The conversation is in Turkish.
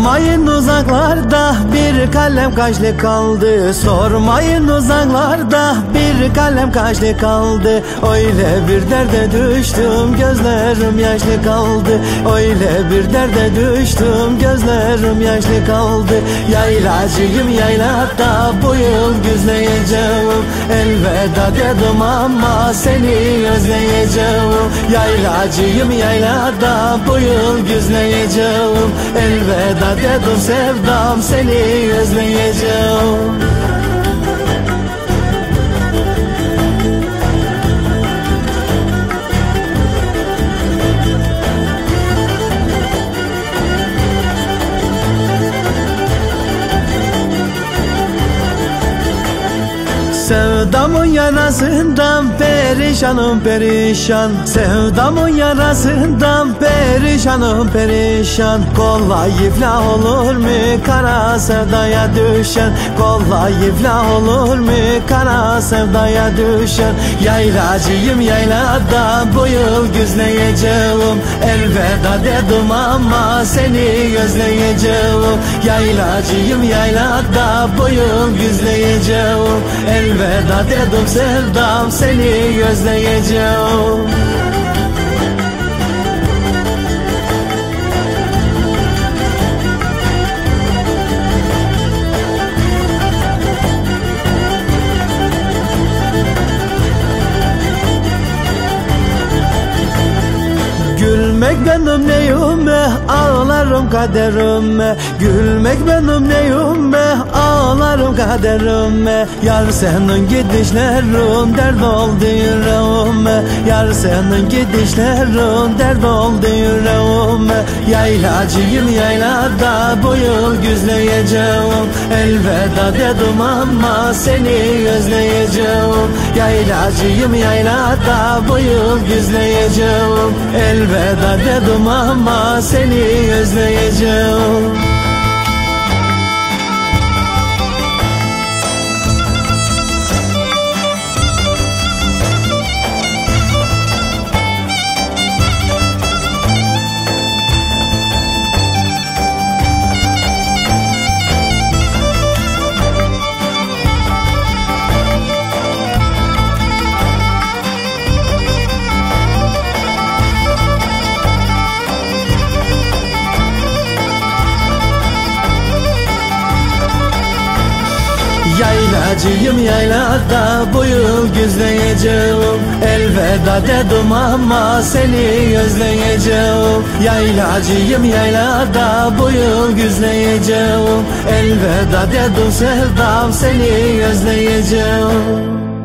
Sormayın uzaklarda bir kalem kaçlı kaldı. Sormayın uzaklarda bir kalem kaçlı kaldı. Öyle bir derde düştüm gözlerim yaşlı kaldı. Öyle bir derde düştüm gözlerim yaşlı kaldı. Yaylacıyım yaylada bu yıl güzleyeceğim. Elveda dedim ama seni özleyeceğim. Yaylacıyım yaylada bu yıl güzleyeceğim. Elveda dedim sevdam seni özleyeceğim. Sevdamın yarasından perişanım perişan. Sevdamın yarasından perişanım perişan. Kolay iflah olur mu kara sevdaya düşen? Kolay iflah olur mu kara sevdaya düşen? Yaylacıyım yaylada bu yıl güzleyeceğim. Elveda dedim ama seni özleyeceğim. Yaylacıyım yaylada bu yıl güzleyeceğim. Elveda dedim sevdam seni özleyeceğim. Gülmek benim neyime, ağlarım kaderime. Gülmek benim neyime, ağlarım kaderime. Yar senin gidişlerin dert oldu yüreğime. Yar senin gidişlerin dert oldu yüreğime. Yaylacıyım yaylada bu yıl güzleyeceğim. Elveda dedim ama seni özleyeceğim. Yaylacıyım yaylada bu yıl güzleyeceğim. Elveda dedim ama seni özleyeceğim. Yaylacıyım yaylada bu yıl güzleyeceğim. Elveda dedim ama seni özleyeceğim. Yaylacıyım yaylada bu yıl güzleyeceğim. Elveda dedim sevdam seni özleyeceğim.